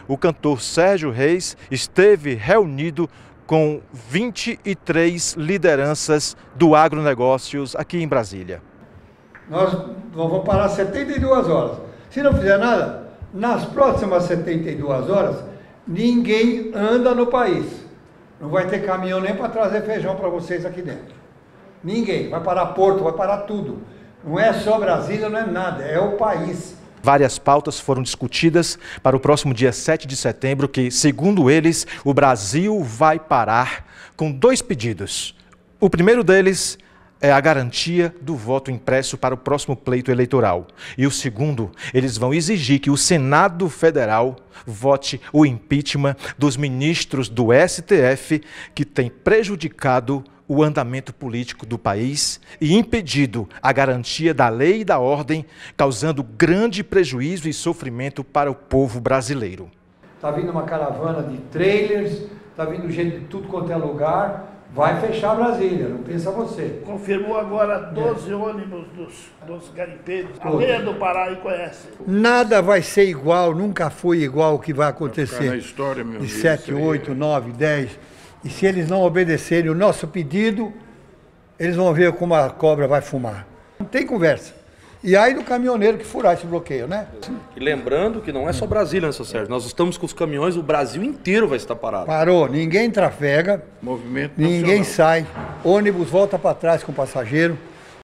o cantor Sérgio Reis esteve reunido com 23 lideranças do agronegócios aqui em Brasília. Nós vamos parar 72 horas. Se não fizer nada, nas próximas 72 horas, ninguém anda no país. Não vai ter caminhão nem para trazer feijão para vocês aqui dentro. Ninguém. Vai parar porto, vai parar tudo. Não é só Brasília, não é nada, é o país. Várias pautas foram discutidas para o próximo dia 7 de setembro, que, segundo eles, o Brasil vai parar com 2 pedidos. O primeiro deles é a garantia do voto impresso para o próximo pleito eleitoral. E o segundo, eles vão exigir que o Senado Federal vote o impeachment dos ministros do STF que tem prejudicado o andamento político do país e impedido a garantia da lei e da ordem, causando grande prejuízo e sofrimento para o povo brasileiro. Está vindo uma caravana de trailers, está vindo gente de tudo quanto é lugar. Vai fechar Brasília, não pensa você. Confirmou agora 12 ônibus dos garimpeiros. A Leia do Pará e conhece. Nada vai ser igual, nunca foi igual o que vai acontecer. Na história, meu de 7, 8, 9, 10. E se eles não obedecerem o nosso pedido, eles vão ver como a cobra vai fumar. Não tem conversa. E aí do caminhoneiro que furar esse bloqueio, né? E lembrando que não é só Brasília, né, seu Sérgio? Nós estamos com os caminhões, o Brasil inteiro vai estar parado. Parou, ninguém trafega, Movimento ninguém nacional. sai, ônibus volta para trás com passageiro.